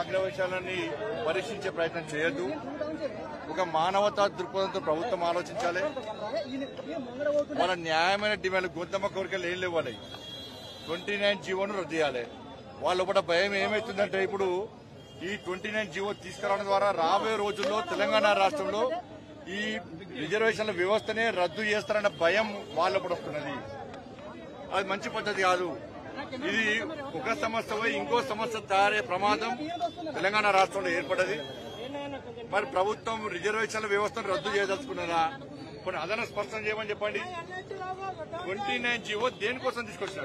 ఆగ్రహవేశాలని పరీక్షించే ప్రయత్నం చేయొద్దు. ఒక మానవతా దృక్పథంతో ప్రభుత్వం ఆలోచించాలి. వాళ్ళ న్యాయమైన డిమాండ్ గొంతమ్మ కోరికలు ఏం లేవు. వాళ్ళకి 29 జీవోను రద్దు చేయాలి. వాళ్ళ లోపల భయం ఏమవుతుందంటే ఇప్పుడు ఈ 29 జీవో తీసుకురావడం ద్వారా రాబోయే రోజుల్లో తెలంగాణ రాష్ట్రంలో ఈ రిజర్వేషన్ల వ్యవస్థనే రద్దు చేస్తారన్న భయం వాళ్ళ లోపల వస్తున్నది. అది మంచి పద్ధతి కాదు. ఇది ఒక సమస్య పోయి ఇంకో సమస్య తయారయ్యే ప్రమాదం తెలంగాణ రాష్ట్రంలో ఏర్పడ్డది. మరి ప్రభుత్వం రిజర్వేషన్ల వ్యవస్థను రద్దు చేయదలుచుకున్నదా? కొన్ని అదన స్పష్టం చేయమని చెప్పండి. 29 జీవో దేనికోసం తీసుకొచ్చినారు?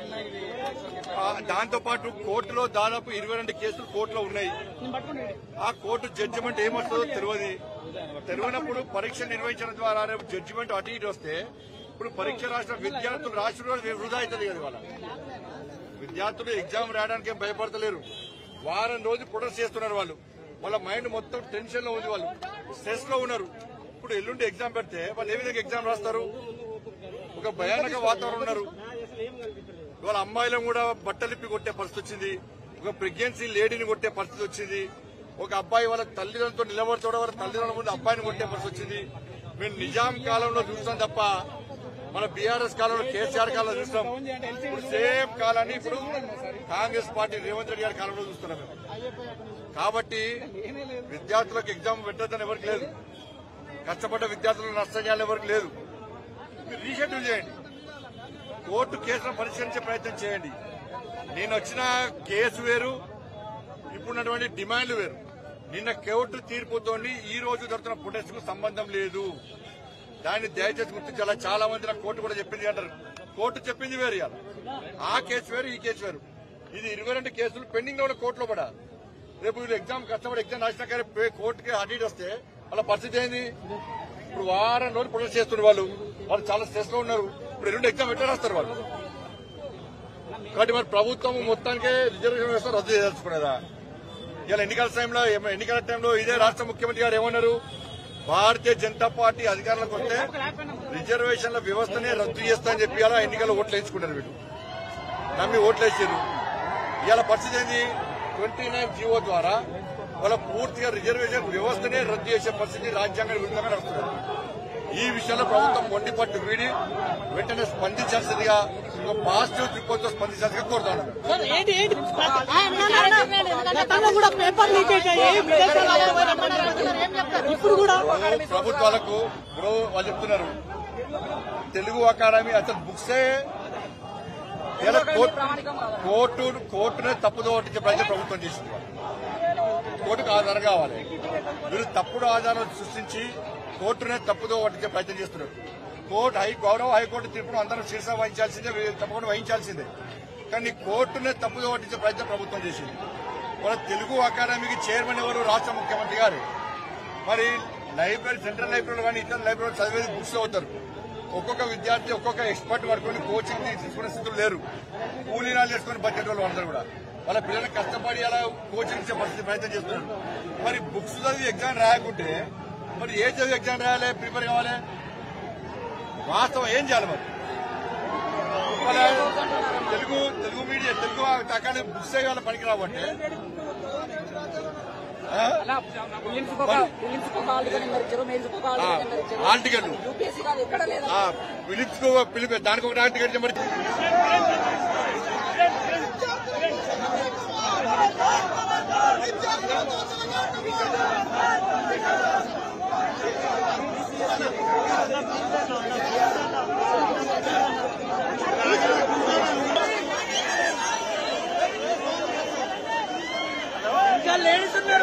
దాంతో పాటు కోర్టులో దాదాపు 22 కేసులు కోర్టులో ఉన్నాయి. ఆ కోర్టు జడ్జిమెంట్ ఏమొస్తుందో తెలియనప్పుడు పరీక్ష నిర్వహించడం ద్వారా రేపు జడ్జిమెంట్ అటు ఇటు వస్తే ఇప్పుడు పరీక్ష రాసిన విద్యార్థులు రాష్ట్రంలో వృధా అవుతుంది కదా. వాళ్ళ విద్యార్థులు ఎగ్జామ్ రాయడానికి భయపడతలేరు. వారం రోజు ప్రొటెస్ట్ చేస్తున్నారు. వాళ్ళ మైండ్ మొత్తం టెన్షన్ లో ఉంది. వాళ్ళు స్ట్రెస్ లో ఉన్నారు. ఇప్పుడు ఎల్లుండి ఎగ్జామ్ పెడితే వాళ్ళు ఏ విధంగా ఎగ్జామ్ రాస్తారు? ఒక భయానక వాతావరణం ఉన్నారు. వాళ్ళ అమ్మాయిలను కూడా బట్టలిప్పి కొట్టే పరిస్థితి వచ్చింది. ఒక ప్రెగ్నెన్సీ లేడీని కొట్టే పరిస్థితి వచ్చింది. ఒక అబ్బాయి వాళ్ళ తల్లిదండ్రులతో నిలబడుతూ వాళ్ళ తల్లిదండ్రుల ముందు అబ్బాయిని కొట్టే పరిస్థితి వచ్చింది. మేము నిజాం కాలంలో చూస్తాం తప్ప మన బీఆర్ఎస్ కాలంలో కేసీఆర్ కాలంలో చూస్తాం. ఇప్పుడు సేమ్ కాలాన్ని ఇప్పుడు కాంగ్రెస్ పార్టీ రేవంత్ రెడ్డి గారి కాలంలో చూస్తున్నాం మేము. కాబట్టి విద్యార్థులకు ఎగ్జామ్ పెట్టద్దని ఎవరికి లేదు. కష్టపడ్డ విద్యార్థులకు నష్టం చేయాలని ఎవరికి లేదు. మీరు రీషెడ్యూల్ చేయండి. కోర్టు కేసులను పరిష్కరించే ప్రయత్నం చేయండి. నేను వచ్చిన కేసు వేరు, ఇప్పుడున్నటువంటి డిమాండ్లు వేరు. నిన్న కోర్టు తీర్పుతో ఈ రోజు జరుగుతున్న ప్రొటెస్ట్ కు సంబంధం లేదు. దాన్ని దయచేసి గుర్తించాలా. చాలా మంది నాకు కోర్టు కూడా చెప్పింది అంటారు. కోర్టు చెప్పింది వేరు. ఇవాళ ఆ కేసు వేరు, ఈ కేసు వేరు. ఇది 22 కేసులు పెండింగ్ లో ఉన్న కోర్టులో పడా. రేపు వీళ్ళు ఎగ్జామ్ కష్టపడి ఎగ్జామ్ రాసినా కానీ కోర్టుకి అడిట్ వస్తే వాళ్ళ పరిస్థితి ఏంది? ఇప్పుడు వారం రోజులు ప్రొటెస్ట్ చేస్తున్నారు. వాళ్ళు చాలా స్ట్రెస్ లో ఉన్నారు. ఇప్పుడు 2 ఎగ్జామ్ ఎట్లా రాస్తారు వాళ్ళు? కాబట్టి మరి ప్రభుత్వం మొత్తానికే రిజర్వేషన్ వ్యవస్థ రద్దు చేయదలుచుకున్నదా? ఇలా ఎన్నికల టైంలో ఇదే రాష్ట్ర ముఖ్యమంత్రి గారు ఏమన్నారు? భారతీయ జనతా పార్టీ అధికారంలోకి వస్తే రిజర్వేషన్ల వ్యవస్థనే రద్దు చేస్తా అని చెప్పి అలా ఎన్నికల్లో ఓట్లు వేయించుకున్నారు. వీళ్ళు నమ్మి ఓట్లు వేసారు. ఇవాళ పరిస్థితి ఏంది? 29 జీవో ద్వారా వాళ్ళ పూర్తిగా రిజర్వేషన్ వ్యవస్థనే రద్దు చేసే పరిస్థితి రాజ్యాంగానికి విరుద్ధంగా నడుస్తున్నారు. ఈ విషయంలో ప్రభుత్వం మొండి పట్టు వీడి వెంటనే స్పందించాల్సిందిగా, పాజిటివ్ దృక్పథంతో స్పందించాల్సిందిగా కోరుతాను. ప్రభుత్వాలకు ఇప్పుడు వాళ్ళు చెప్తున్నారు తెలుగు అకాడమీ అసలు బుక్సే కోర్టునే తప్పుదో పట్టించే ప్రయత్నం ప్రభుత్వం చేసింది. కోర్టుకు ఆధారం కావాలి. వీళ్ళు తప్పుడు ఆధారాలు సృష్టించి కోర్టునే తప్పుదో పట్టించే ప్రయత్నం చేస్తున్నారు. గౌరవ హైకోర్టు తీర్పును అందరూ శీర్ష వహించాల్సిందే, తప్పకుండా వహించాల్సిందే. కానీ కోర్టునే తప్పుదో పట్టించే ప్రయత్నం ప్రభుత్వం చేసింది. మన తెలుగు అకాడమీకి చైర్మన్ ఎవరు? రాష్ట్ర ముఖ్యమంత్రి గారు. మరి లైబ్రరీ, సెంట్రల్ లైబ్రరీలో కానీ ఇతర లైబ్రరీలో చదివేది బుక్స్ అవుతారు. ఒక్కొక్క విద్యార్థి ఒక్కొక్క ఎక్స్పర్ట్ పడుకొని కోచింగ్ తీసుకునే స్థితులు లేరు. కూలీనాలు చేసుకుని బడ్జెట్ వాళ్ళు అందరూ కూడా వాళ్ళ పిల్లలకు కష్టపడి అలా కోచింగ్ ఇచ్చే పరిస్థితి ప్రయత్నం చేస్తున్నారు. మరి బుక్స్ చదివి ఎగ్జామ్ రాయకుంటే మరి ఏ చదివి ఎగ్జామ్ రాయాలి, ప్రిపేర్ కావాలి? వాస్తవం ఏం చేయాలి? మరి Telugu media, Telugu academy books వాళ్ళ పనికి రావంటే హాల్ టికెట్లు పిలిపి దానికి ఒక హాల్ టికెట్ మరి లేడీస్ ఉన్నారు.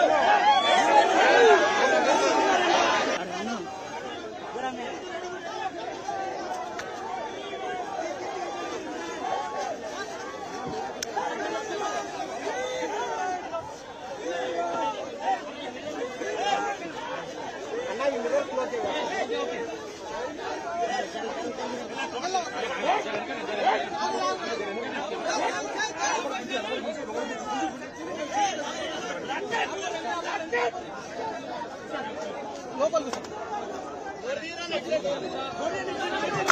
లోపల